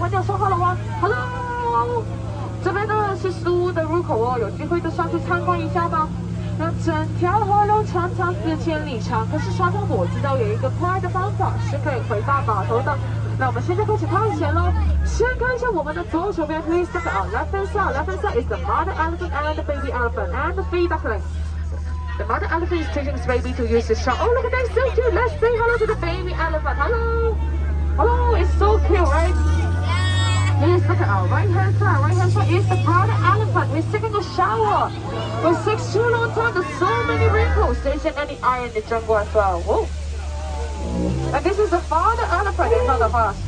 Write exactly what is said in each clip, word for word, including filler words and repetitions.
朋友说话了吗 ？Hello， 这边呢是书屋的入口哦，有机会就上去参观一下吧。那整条河流长长四千里长，可是船长我知道有一个快的方法是可以回到码头的。那我们现在开始探险喽。先看一下我们的左手边 ，Please look at our left hand side. Left hand side is the mother elephant and the baby elephant and the three ducklings. The mother elephant is teaching its baby to use the shell. Oh, look at that, so cute. Let's say hello to the baby elephant. Hello. Hello, it's so cute, right? Please look at our right hand side. Right hand side is the mother elephant. He's taking a shower. For six too long time, there's so many wrinkles. There isn't any iron in the jungle as well. Whoa. And this is the father elephant in front of us.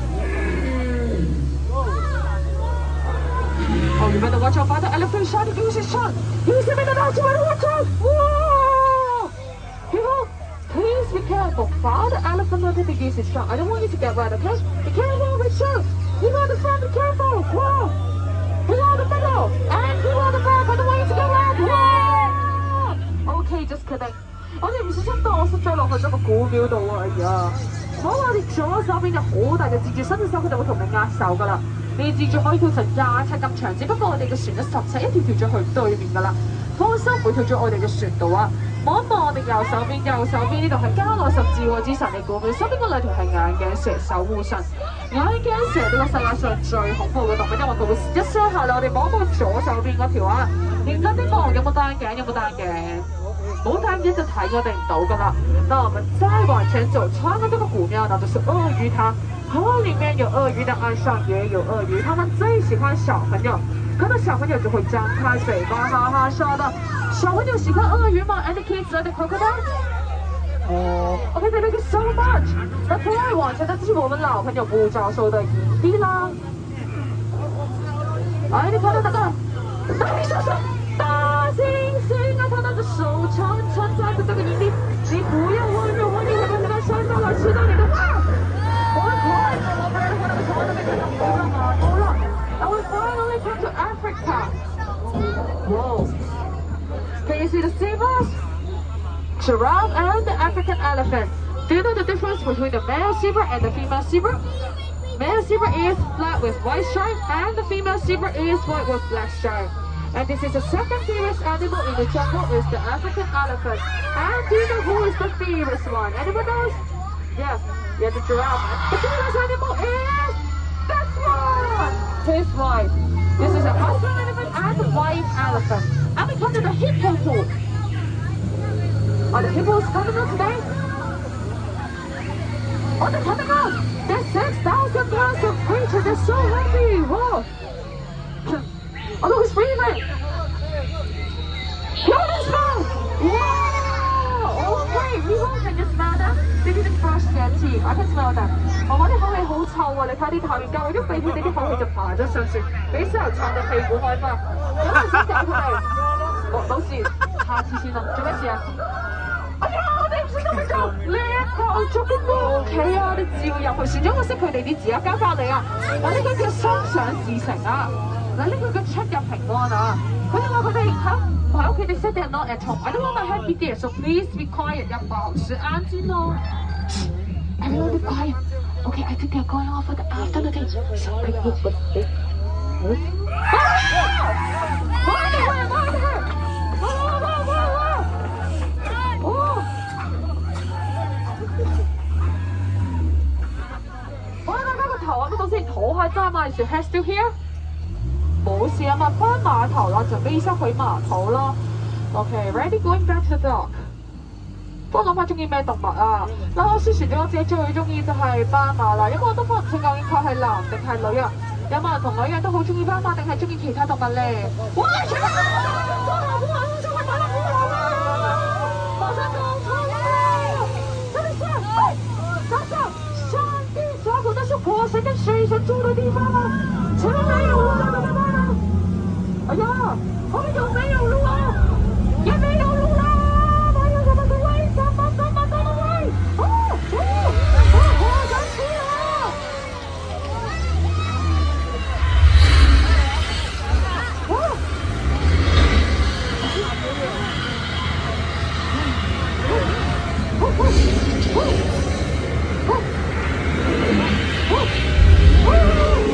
Oh, you better watch out, father elephant trying to use his trunk. Use him in the mouth, you better watch out. Whoa! People, please be careful. Father elephant wanted to use his trunk. I don't want you to get wet, okay? Be careful with shoes. People on the front, be careful. Whoa! People on the middle. And people on the back, I don't want you to get wet. Whoa! Okay, just kidding. 我哋唔小心蕩失咗落去咗個古廟度啊！哎呀，我話我哋左手邊有好大嘅蜘蛛，伸隻手佢就會同你握手噶啦。呢蜘蛛可以跳成廿尺咁長，只不過我哋嘅船咧十尺一跳跳咗去對面噶啦。放心，唔會跳咗我哋嘅船度啊！望一望我哋右手邊，右手邊呢度係加奈十字喎之神嘅古廟，身邊嗰兩條係眼鏡蛇守護神。眼鏡蛇呢個世界上最恐怖嘅動物，因為佢會一聲嚇你。我哋望一望左手邊嗰條啊，認真啲望有冇戴眼鏡？有冇戴眼鏡？冇戴眼鏡就睇我哋唔到噶啦。那我們再往前走，穿過這個古廟，那就是鱷魚塘。河裡面有鱷魚的岸上也有鱷魚，他們最喜歡小朋友，看到小朋友就會張開嘴巴哈哈笑的。小朋友喜歡鱷魚嗎 ？And the kids like the crocodile? Oh, okay, they like it so much. 那再往前，那就是我們老朋友不招收的營地啦。哎，你看到那個？那你說說，大猩猩啊，他那隻手長長在的這個營地，你不要溫柔，我你會被它摔到來吃到你的哇！我們快，我們我們從那邊看到湖了碼頭了。And we finally come to Africa. Whoa. Can you see the zebras? Giraffe and the African elephant. Do you know the difference between the male zebra and the female zebra? Male zebra is flat with white stripe and the female zebra is white with black stripe. And this is the second fiercest animal in the jungle is the African elephant. And do you know who is the fiercest one? Anyone knows? Yeah, yeah, the giraffe. The fiercest animal is this one! His wife. This is a husband elephant and a wife elephant. And we come to the hippo pool. Are the hippos coming out today? Oh, they're coming out! There's six thousand pounds of creature. They're so heavy. Whoa! Oh, look, it's breathing. Kill this man! Wow! Okay, people can you smell that? They didn't brush their teeth. I can smell that. 我哋口氣好臭啊！你睇啲頭，教一俾佢哋啲口氣就爬咗上船，俾石油撐到屁股開花。有冇想掉佢哋？冇冇事，下次先啦。做咩事啊？哎呀！我哋唔小心就呢一個捉啲魔企啊！你照入去，船長我識佢哋啲字啊，交翻你啊！嗱，呢個叫心想事成啊！嗱，呢個叫出入平安啊！佢哋話佢哋嚇唔喺屋企，they said they're not at home. I don't want my head be there, so please be quiet. 要保持安靜哦。Everyone be quiet. Okay, I think they're going off for the afternoon tea. Something good, but big. What? Is your hair still here? 冇事啊嘛，翻碼頭啦，準備醫生去碼頭咯。Okay, ready going back to the dock。不過諗下中意咩動物啊？嗱，我宣傳咗我自己最中意就係斑馬啦，因為我都分唔清究竟佢係男定係女啊。有冇人同我一樣都好中意斑馬，定係中意其他動物咧？哇！全部都係斑馬，斑馬，真係斑馬好好啊！馬上撞車啦！等一下，哎，等一下，上帝，小狗那是活神跟水神住的地方吗？前面没有路了，怎么办呢？哎呀，后面有没有路啊？也没有路啦！妈呀，怎么个位？怎么怎么怎么位？哦哦哦，好神奇啊！哇！哦哦哦哦哦！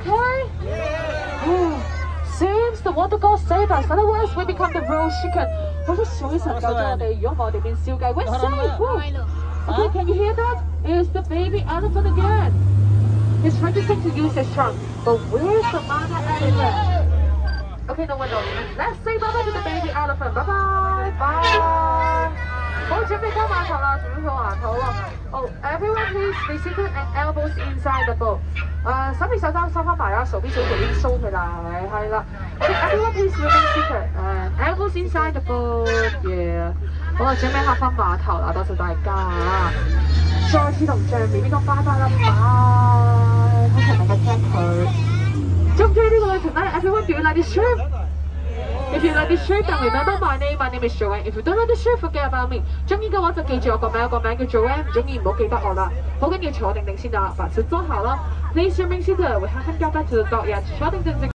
okay? Oh, seems the water god saved us. Otherwise, we become the roast chicken. 好多水神救咗我哋，如果我哋變燒雞，we're safe. Okay, can you hear that? It's the baby elephant again. He's trying to to use his trunk, but where's the mother elephant? Okay, no one knows. Let's say bye bye to the baby elephant. Bye bye, bye. 好，準備交碼頭啦，準備好牙頭啦。Oh, everyone please be seated and elbows inside the boat. 誒，手臂手踭收翻埋啦，手臂手已經收佢啦，係啦。Okay, everyone please remain seated and elbows inside the boat. Yeah. 好啦，準備下翻碼頭啦，多謝大家。再次同象面呢個拜拜啦，拜。好齊大家聽佢。中唔中意呢個旅程咧 ？Everyone, do you like this trip? If you like this trip, then remember my name. My name is Joanne. If you don't like this trip, forget about me. 中意嘅話就記住我個名，個名叫 Joanne。唔中意唔好記得我啦。好緊要坐定定先啦，把持坐好了。Please remain seated. We haven't got back to the dock yet. 坐定定定。